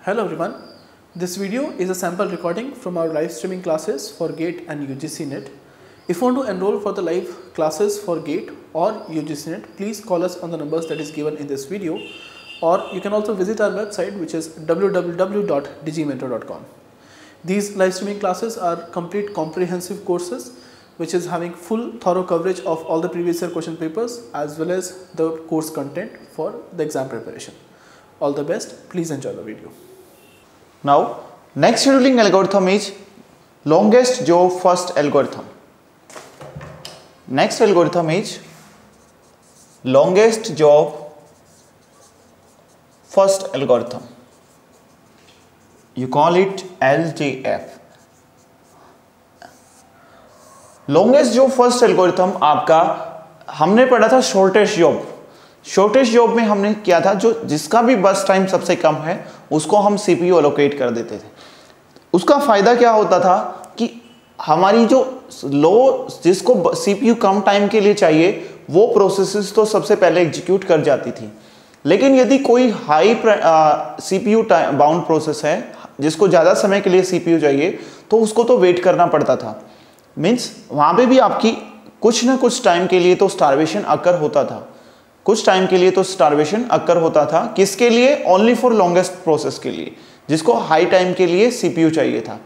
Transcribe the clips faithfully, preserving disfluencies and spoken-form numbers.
Hello everyone, this video is a sample recording from our live streaming classes for GATE and U G C NET. If you want to enroll for the live classes for GATE or U G C NET, please call us on the numbers that is given in this video, or you can also visit our website, which is w w w dot digimentor dot com. These live streaming classes are complete comprehensive courses which is having full thorough coverage of all the previous year question papers as well as the course content for the exam preparation. All the best, please enjoy the video. Now, next scheduling algorithm is longest job first algorithm. Next algorithm is longest job first algorithm. You call it L J F. Longest job first algorithm आपका हमने पढ़ा था shortest job. Shortest job में हमने क्या था, जो जिसका भी बस टाइम सबसे कम है उसको हम सीपीयू अलोकेट कर देते थे. उसका फायदा क्या होता था कि हमारी जो लो जिसको सीपीयू कम टाइम के लिए चाहिए वो प्रोसेसेस तो सबसे पहले एग्जीक्यूट कर जाती थी. लेकिन यदि कोई हाई सीपीयू बाउंड प्रोसेस है जिसको ज़्यादा समय के लिए सीपीयू चाहिए तो उसको तो वेट करना पड़ता था. मीन्स वहाँ पे भी आपकी कुछ ना कुछ टाइम के लिए तो स्टारवेशन अकर होता था. कुछ टाइम के लिए तो स्टारवेशन अकर होता था. किसके लिए? ओनली फॉर लॉन्गेस्ट प्रोसेस के लिए, जिसको हाई टाइम के लिए सीपीयू चाहिए था.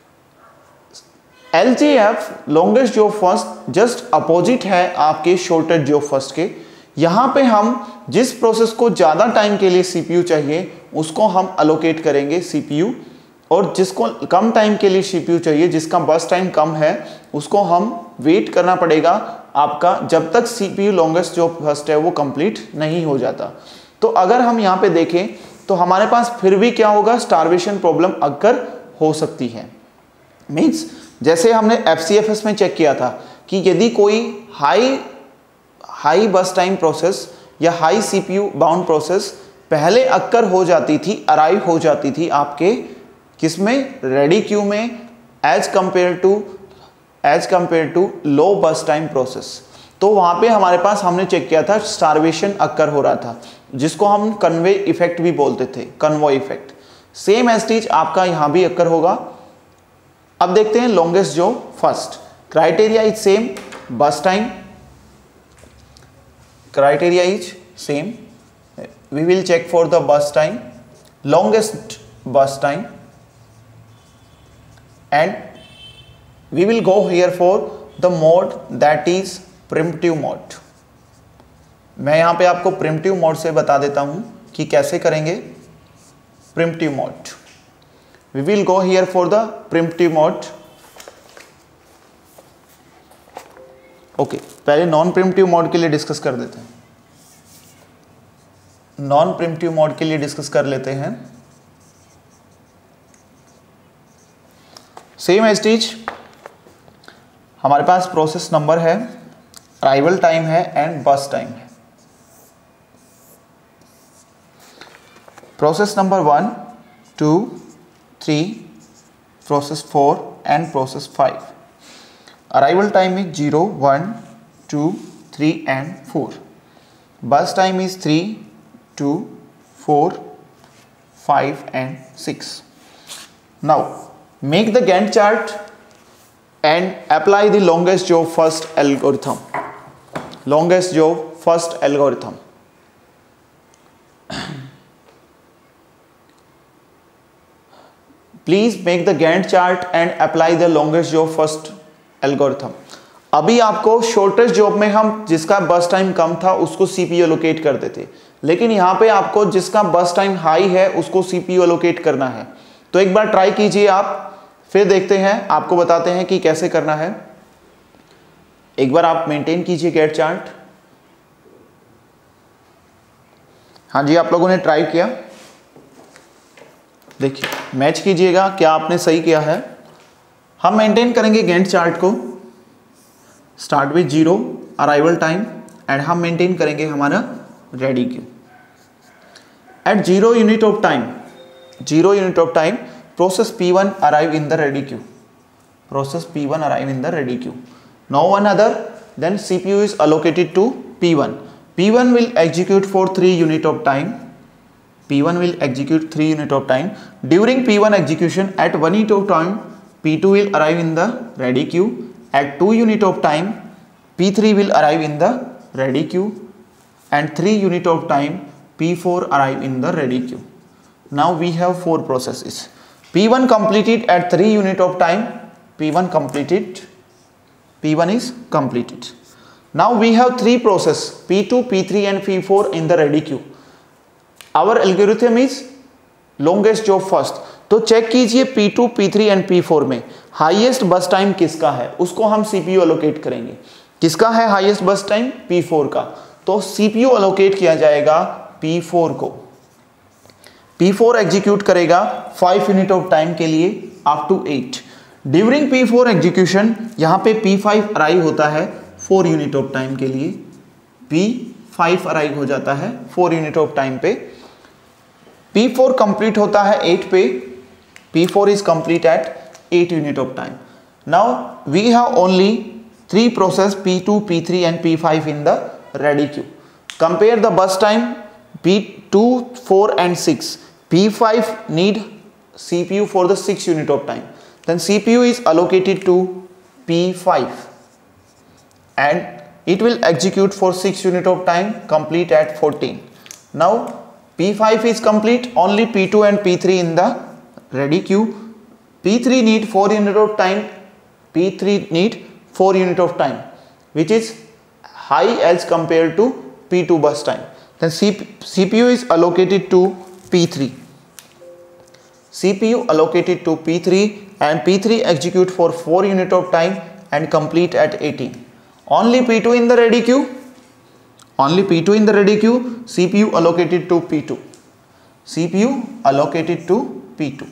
LJF longest job first just opposite है आपके शॉर्टेस्ट जॉब फर्स्ट के. यहां पे हम जिस प्रोसेस को ज्यादा टाइम के लिए सीपीयू चाहिए उसको हम अलोकेट करेंगे सीपीयू, और जिसको कम टाइम के लिए सीपीयू चाहिए, जिसका बस टाइम कम है, उसको हम वेट करना पड़ेगा आपका जब तक सीपीयू लॉन्गेस्ट जो फर्स्ट है वो कंप्लीट नहीं हो जाता. तो अगर हम यहाँ पे देखें तो हमारे पास फिर भी क्या होगा, स्टारवेशन प्रॉब्लम अगर हो सकती है. मीन्स जैसे हमने एफसीएफएस में चेक किया था कि यदि कोई high high burst time process या हाई सीपीयू बाउंड प्रोसेस पहले अक्कर हो जाती थी, अराइव हो जाती थी आपके किसमें, रेडी क्यू में, as compared to as compared to low burst time process, तो वहां पे हमारे पास हमने चेक किया था स्टारवेशन अक्कर हो रहा था, जिसको हम कन्वे इफेक्ट भी बोलते थे, कन्वॉय इफेक्ट. सेम एस्टीज आपका यहां भी अक्कर होगा. अब देखते हैं longest job first. Criteria is same, burst time criteria is same. We will check for the burst time, longest bus time, and we will go here for the mode that is primitive mode. मैं यहाँ पे आपको primitive mode से बता देता हूँ कि कैसे करेंगे primitive mode. We will go here for the primitive mode. Okay okay, पहले नॉन प्रिमिटिव मोड के लिए डिस्कस कर देते हैं. नॉन प्रिमिटिव मोड के लिए डिस्कस कर लेते हैं. सेम एस्टीज हमारे पास प्रोसेस नंबर है, अराइवल टाइम है एंड बस टाइम है. Process number one, two, three, process four and process five. Arrival time is zero, one, two, three and four. Burst time is three, two, four, five and six. Now make the Gantt chart and apply the longest job first algorithm. Longest job first algorithm. Please make the Gantt chart and apply the longest job first algorithm. अभी आपको shortest job में हम जिसका बस time कम था उसको CPU allocate करते थे, लेकिन यहाँ पे आपको जिसका बस टाइम हाई है उसको सीपीयू एलोकेट करना है. तो एक बार ट्राई कीजिए आप, फिर देखते हैं, आपको बताते हैं कि कैसे करना है. एक बार आप मेंटेन कीजिए गैट चार्ट. हाँ जी, आप लोगों ने ट्राई किया, देखिए मैच कीजिएगा क्या आपने सही किया है. हम मेंटेन करेंगे गैंट चार्ट को. Start with zero arrival time and हम मेंटेन करेंगे हमारा ready queue. At zero unit of time, zero unit of time process P one arrive in the ready queue. Process P one arrive in the ready queue. No one other then C P U is allocated to P one. P one will execute for three unit of time. P one will execute three unit of time. During P one execution, at one unit of time, P two will arrive in the ready queue. At two unit of time, P three will arrive in the ready queue, and three unit of time, P four arrive in the ready queue. Now we have four processes. P one completed at three unit of time. P one completed. P one is completed. Now we have three processes, P two, P three and P four in the ready queue. Our algorithm is longest job first. तो check कीजिए P two, P three and P four में highest burst time किसका है, उसको हम CPU allocate करेंगे. किसका है highest burst time? P four का. तो सीपीयू अलोकेट किया जाएगा P four को. P four एग्जीक्यूट करेगा फाइव यूनिट ऑफ टाइम के लिए up to eight. During P four execution यहाँ पे P five अराइव होता है फोर यूनिट ऑफ टाइम के लिए. P five अराइव हो जाता है फोर यूनिट ऑफ टाइम पे. P four कंप्लीट होता है एट पे. P four is complete at eight unit of time. Now we have only three process P two, P three and P five in the ready queue. Compare the bus time P two, four and six. P five need C P U for the six unit of time. Then C P U is allocated to P five and it will execute for six unit of time, complete at fourteen. Now P five is complete, only P two and P three in the ready queue. P three need four unit of time. P three need four unit of time, which is high as compared to P two bus time. Then C P U is allocated to P three. C P U allocated to P three and P three execute for four unit of time and complete at eighteen. Only P two in the ready queue. Only P two in the ready queue. C P U allocated to P two. C P U allocated to P two.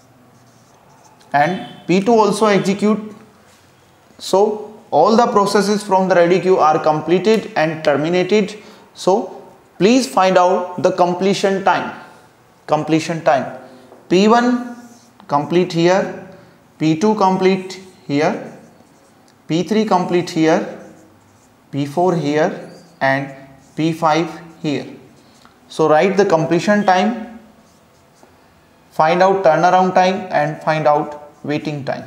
And P two also execute. So all the processes from the ready queue are completed and terminated. So please find out the completion time. Completion time. P one complete here, P two complete here, P three complete here, P four here and P five here. So write the completion time, find out turnaround time and find out waiting time.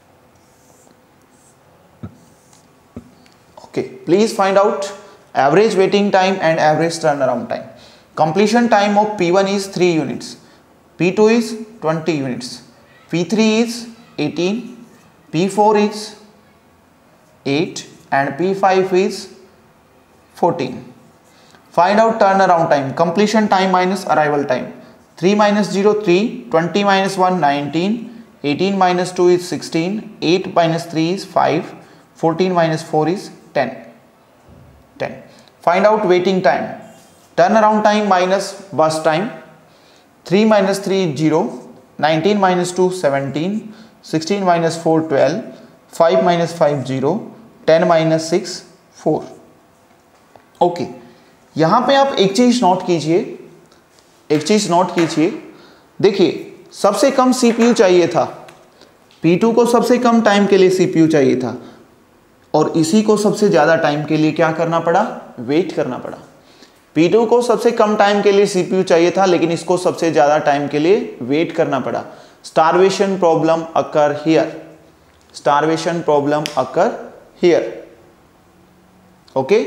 Okay, please find out average waiting time and average turnaround time. Completion time of P one is three units, P two is twenty units, P three is eighteen, P four is eight and P five is fourteen. Find out turnaround time. Completion time minus arrival time. three minus zero, three, twenty minus one, nineteen, eighteen minus two is sixteen, eight minus three is five, fourteen minus four is ten. ten. Find out waiting time. Turnaround time minus bus time. three minus three is zero, nineteen minus two seventeen, sixteen minus four twelve, five minus five zero, ten minus six four. Okay, यहाँ पे आप एक चीज note कीजिए, एक चीज note कीजिए. देखिए सबसे कम सीपीयू चाहिए था, P two को सबसे कम टाइम के लिए सीपीयू चाहिए था और इसी को सबसे ज्यादा टाइम के लिए क्या करना पड़ा? वेट करना पड़ा. P two को सबसे कम टाइम के लिए सीपीयू चाहिए था लेकिन इसको सबसे ज्यादा टाइम के लिए वेट करना पड़ा. Starvation problem occur here. Starvation problem occur here. Okay,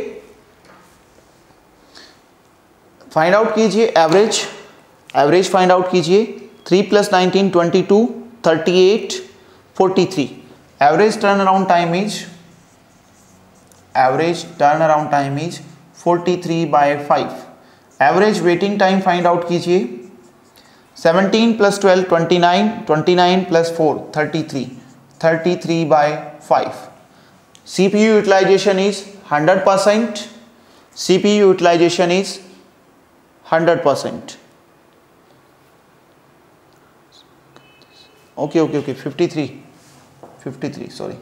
find out कीजिए एवरेज. एवरेज फाइंड आउट कीजिए. Three plus nineteen twenty two, thirty eight, forty three. Average turn around time is average turn around time is forty three by five. Average waiting time find out कीजिए. Seventeen plus twelve twenty nine, twenty nine plus four thirty three, thirty three by five. CPU utilization is hundred percent. CPU utilization is hundred percent. Okay okay okay fifty three, fifty three sorry.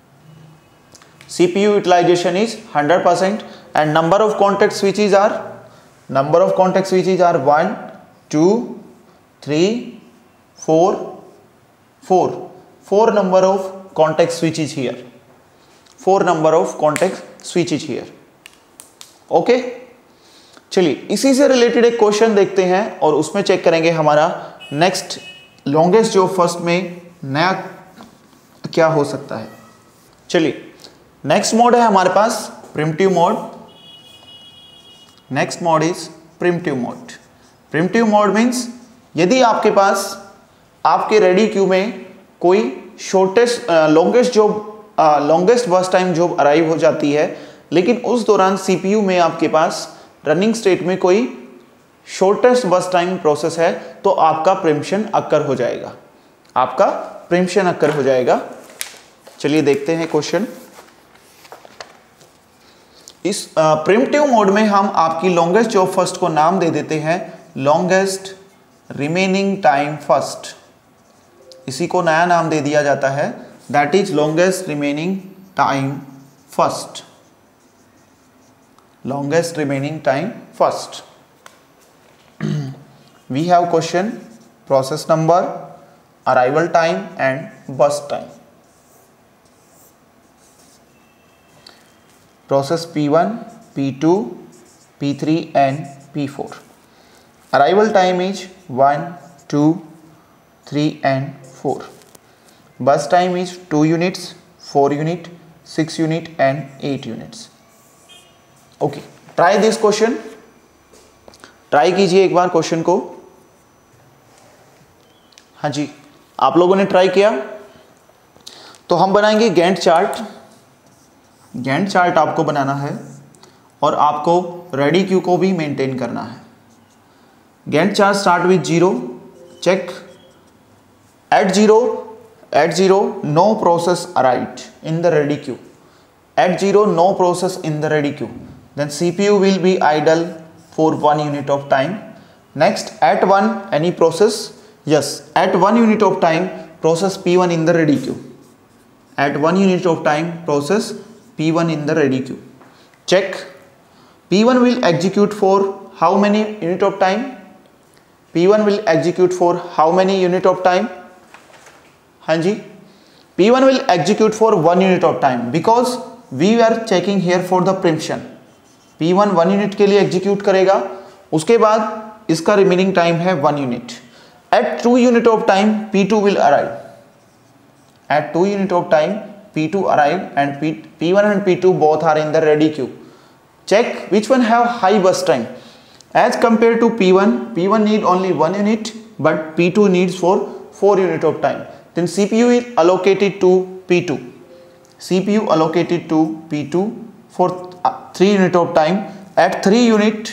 C P U utilization is one hundred percent and number of contact switches are number of contact switches are one, two, three, four, four. Four number of contact switches here. Four number of contact switches here. Okay. चलिए इसी से related एक question देखते हैं और उसमें check करेंगे हमारा नेक्स्ट लॉन्गेस्ट जो फर्स्ट में नया क्या हो सकता है। चलिए नेक्स्ट मोड है हमारे पास preemptive mode. Next mode is preemptive mode. Preemptive mode means यदि आपके पास आपके रेडी क्यू में कोई shortest longest job longest burst time job arrive हो जाती है, लेकिन उस दौरान सीपीयू में आपके पास रनिंग स्टेट में कोई शॉर्टेस्ट बस टाइम प्रोसेस है, तो आपका प्रीम्पशन अकर हो जाएगा, आपका प्रीम्पशन अकर हो जाएगा। चलिए देखते हैं क्वेश्चन। इस प्रिमिटिव मोड में हम आपकी लॉन्गेस्ट जॉब फर्स्ट को नाम दे देते हैं लॉन्गेस्ट रिमेनिंग टाइम फर्स्ट। इसी को नया नाम दे दिया जाता है, that is longest remaining time first. longest remaining time first. We have question, process number, arrival time and bus time. Process P one, P two, P three and P four. Arrival time is one, two, three and four. Bus time is two units, four unit, six unit and eight units. Okay, try this question. Try कीजिए एक बार question को। हाँ जी, आप लोगों ने try किया तो हम बनाएंगे गैंट चार्ट। गैंट चार्ट आपको बनाना है और आपको रेडी क्यू को भी मेंटेन करना है। Gantt chart start with zero, check at zero at zero no process arrived in the ready queue. At zero no process in the ready queue. Then C P U will be idle for one unit of time. Next, at one any process, yes, at one unit of time process P one in the ready queue. At one unit of time process P one in the ready queue. Check. P one will execute for how many unit of time? P one will execute for how many unit of time? हाँ जी, P one will execute for one unit of time because we are checking here for the preemption. P one one unit के लिए execute करेगा, उसके बाद इसका remaining time है one unit. At two unit of time P two will arrive. At two unit of time P two arrive and P, P1 and P two both are in the ready queue. Check which one have high bus time. As compared to P one, P one need only one unit but P two needs for four unit of time. Then C P U is allocated to P two. C P U allocated to P two for three unit of time. At three unit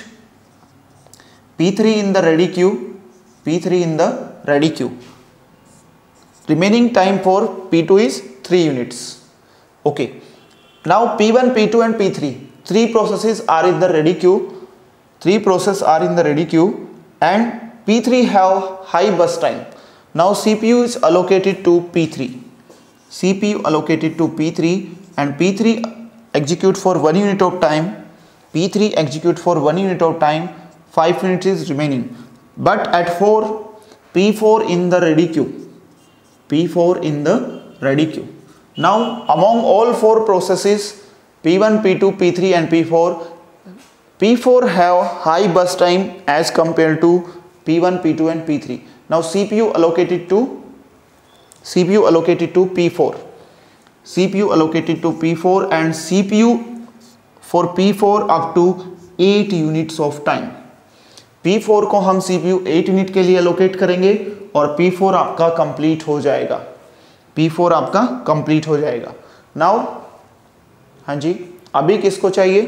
P three in the ready queue, P three in the ready queue. Remaining time for P two is three units. Okay, now P one, P two and P three, three processes are in the ready queue. Three processes are in the ready queue and P three have high bus time. Now C P U is allocated to P three. C P U allocated to P three and P three execute for one unit of time. P three execute for one unit of time. Five units is remaining. But at four, P four in the ready queue. P four in the ready queue. Now among all four processes, P one, P two, P three and P four, P four have high bus time as compared to P one, P two and P three. Now C P U allocated to C P U allocated to P four. C P U allocated to P four and C P U for P four up to eight units of time. P four को हम C P U eight unit के लिए allocate करेंगे और P four आपका complete हो जाएगा। P four आपका complete हो जाएगा। Now, हाँ जी, अभी किसको चाहिए?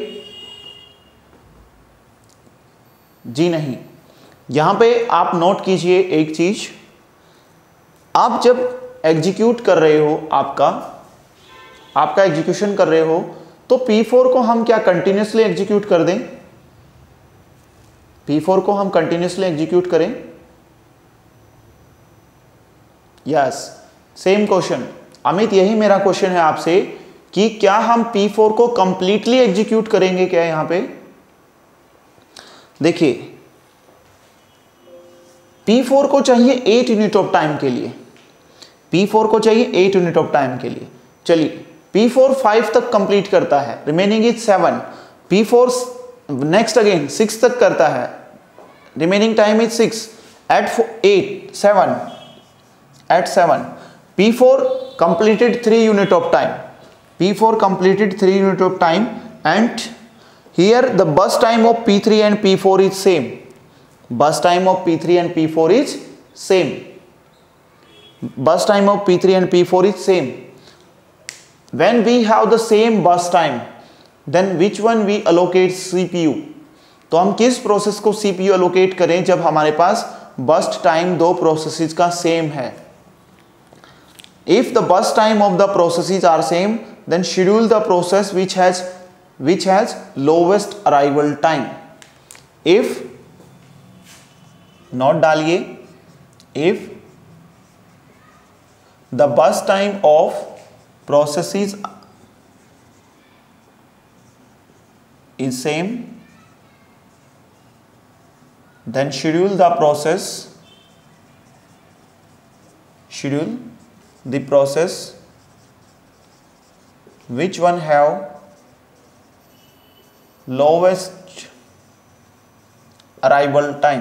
जी नहीं, यहाँ पे आप नोट कीजिए एक चीज, आप जब एग्जीक्यूट कर रहे हो आपका आपका एग्जीक्यूशन कर रहे हो तो P four को हम क्या कंटिन्यूसली एग्जीक्यूट कर दें? P four को हम कंटिन्यूसली एग्जीक्यूट करें? यस, सेम क्वेश्चन अमित, यही मेरा क्वेश्चन है आपसे कि क्या हम P four को कंप्लीटली एग्जीक्यूट करेंगे क्या? यहां पे देखिए, P four को चाहिए eight यूनिट ऑफ टाइम के लिए, P four को चाहिए eight यूनिट ऑफ टाइम के लिए। चलिए P four five तक कंप्लीट करता है, remaining is seven. P four next again six तक करता है, remaining time is six. At eight seven eight seven P four completed three unit of time. P four completed three unit of time, and here the bus time of P three and P four is same. Bus time of P three and P four is same. Bus time of P three and P four is same. When we have the same bus time, then which one we allocate C P U? तो हम किस process को C P U allocate करें जब हमारे पास burst time दो processes का सेम है? If the bus time of the processes are same, then schedule the process which has which has lowest arrival time. If not डालिए, if the bus time of processes is same, then schedule the process schedule the process which one have lowest arrival time.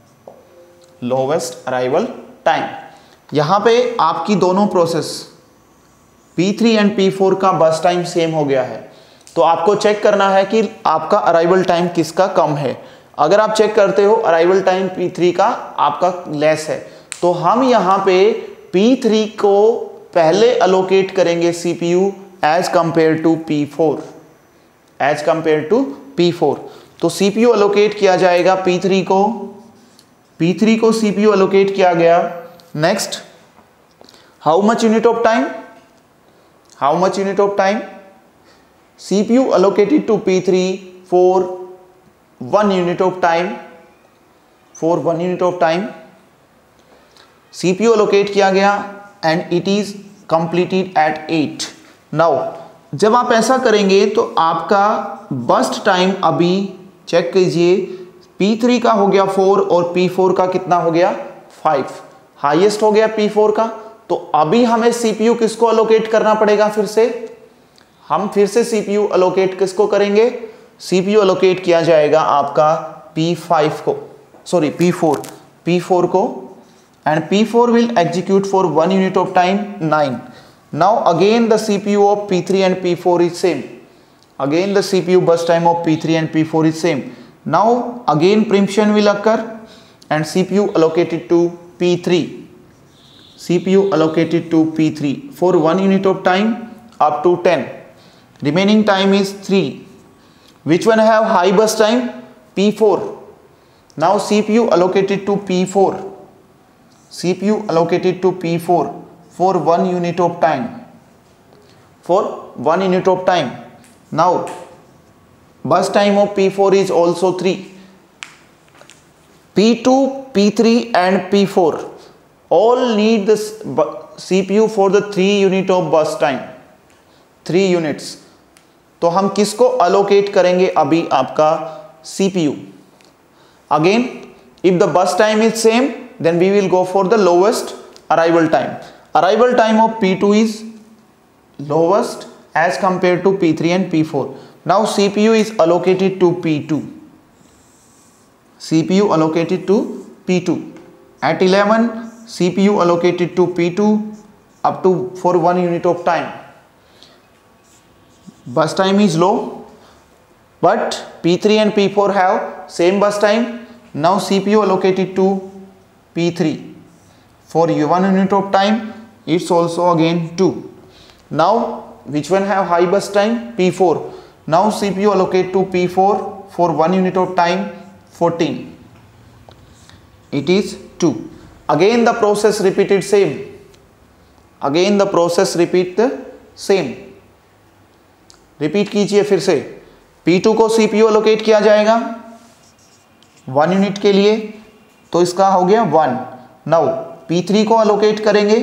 lowest arrival time. यहां पे आपकी दोनों process P three and P four का बस time same हो गया है, तो आपको चेक करना है कि आपका अराइवल टाइम किसका कम है. अगर आप चेक करते हो अराइवल टाइम P three का आपका लेस है, तो हम यहां पे P three को पहले अलोकेट करेंगे C P U as compared to P four, as compared to P four. तो C P U अलोकेट किया जाएगा P three को, P three को C P U अलोकेट किया गया. Next, how much unit of time, how much unit of time C P U allocated to P three for one unit of time, for one unit of time C P U allocate किया गया and it is completed at eight. Now जब आप ऐसा करेंगे तो आपका burst time अभी check कीजिए, P three का हो गया four और P four का कितना हो गया five, हाईएस्ट हो गया P four का. तो अभी हमें C P U किसको allocate करना पड़ेगा, फिर से हम फिर से C P U allocate किसको करेंगे, C P U allocate किया जाएगा आपका P five को, sorry P four, P four को, and P four will execute for one unit of time nine. Now again the C P U of P three and P four is same. Again the C P U bus time of P three and P four is same. Now again preemption will occur and C P U allocated to P three. C P U allocated to P three for one unit of time up to ten. Remaining time is three. Which one have high bus time? P four. Now C P U allocated to P four. C P U allocated to P four for one unit of time. For one unit of time. Now bus time of P four is also three. P two, P three and P four all need this C P U for the three unit of bus time. Three units. तो हम किसको allocate करेंगे अभी आपका C P U. Again, if the bus time is same, then we will go for the lowest arrival time. Arrival time of P two is lowest as compared to P three and P four. Now C P U is allocated to P two. C P U allocated to P two. At eleven, C P U allocated to P two up to for one unit of time. Bus time is low, but P three and P four have same bus time. Now C P U allocated to P three for one unit of time, it's also again two. Now which one have high bus time? P four. Now C P U allocate to P four for one unit of time, fourteen. It is two. Again the process repeated same. Again the process repeat the same. Repeat कीजिए फिर से. P two को C P U allocate किया जाएगा one unit के लिए, तो इसका हो गया वन. नाउ P three को allocate करेंगे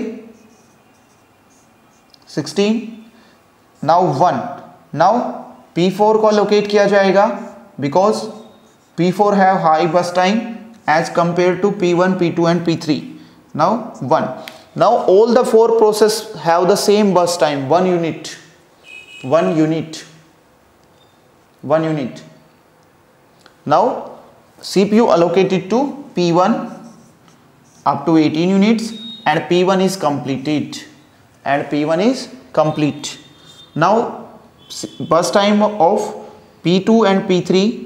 sixteen. Now one. Now P four को allocate किया जाएगा because P four have high bus time as compared to P one, P two and P three. Now one. Now all the four process have the same bus time, one unit. One unit. One unit. Now C P U allocated to P one up to eighteen units, and P one is completed, and P one is complete. Now bus time of P two and P three,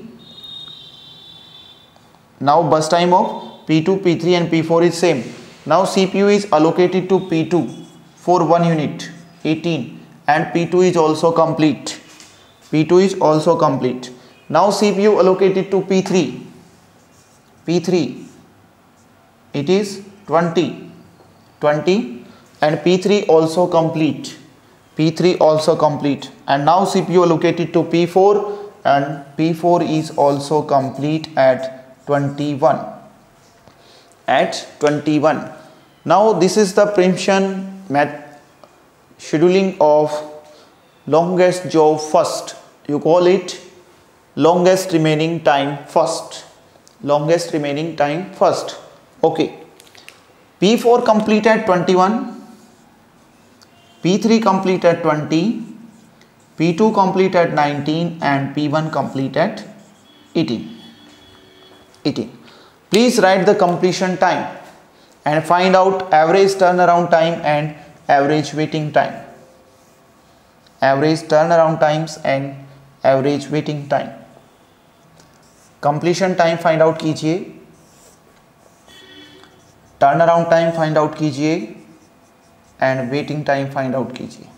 now bus time of P two, P three and P four is same. Now C P U is allocated to P two for one unit, eighteen, and P two is also complete. P two is also complete. Now C P U allocated to P three, P three, it is twenty, twenty, and P three also complete. P three also complete. And now C P U allocated to P four, and P four is also complete at twenty-one. At twenty-one. Now this is the preemption method scheduling of longest job first. You call it longest remaining time first. Longest remaining time first. Okay. P four complete at twenty-one, P three complete at twenty, P two complete at nineteen, and P one complete at eighteen. eighteen. Please write the completion time and find out average turnaround time and average waiting time. Average turnaround times and average waiting time. Completion time find out कीजिए, turnaround time find out कीजिए, and waiting time find out कीजिए.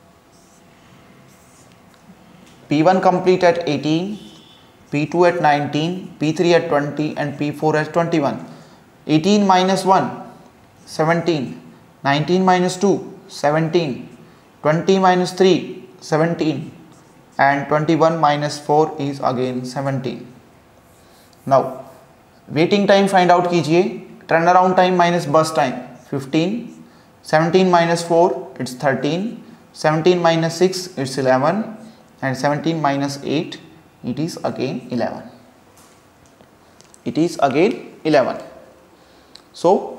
P one complete at eighteen, P two at nineteen, P three at twenty, and P four at twenty-one. eighteen minus one, seventeen. nineteen minus two, seventeen. twenty minus three, seventeen. And twenty-one minus four is again seventeen. Now waiting time find out कीजिए. Turnaround time minus bus time, fifteen. seventeen minus four, it's thirteen. seventeen minus six, it's eleven. And seventeen minus eight, it is again eleven. It is again eleven. So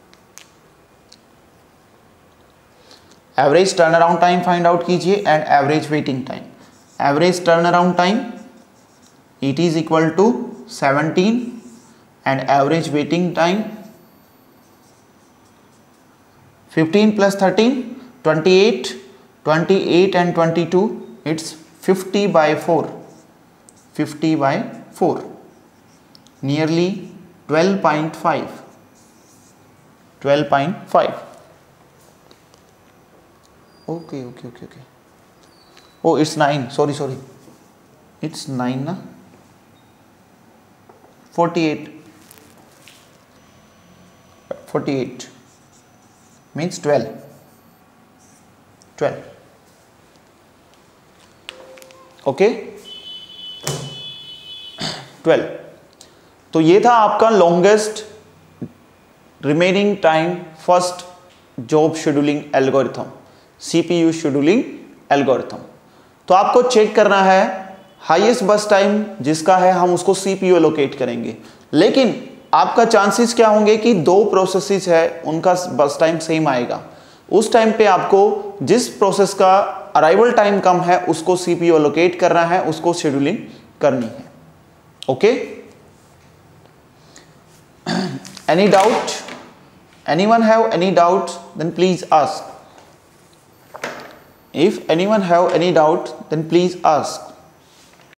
average turnaround time find out कीजिए and average waiting time. Average turnaround time, it is equal to seventeen, and average waiting time fifteen plus thirteen, twenty-eight. twenty-eight and twenty-two, it's fifty by four. fifty by four. Nearly twelve point five. twelve point five. Okay, okay, okay, okay. Oh, it's nine. Sorry, sorry. It's nine, na? forty-eight. forty-eight. Means twelve. twelve. Okay? twelve. तो ये था आपका longest remaining time first job scheduling algorithm, C P U scheduling algorithm. तो आपको check करना है highest burst time जिसका है हम उसको C P U एलोकेट करेंगे, लेकिन आपका चांसेस क्या होंगे कि दो प्रोसेसेस है उनका बस टाइम सेम आएगा. उस टाइम पे आपको जिस प्रोसेस का अराइवल टाइम कम है उसको C P U एलोकेट करना है, उसको शेड्यूलिंग करनी है. Okay, any doubt? Anyone have any doubt? Then please ask. If anyone have any doubt, then please ask.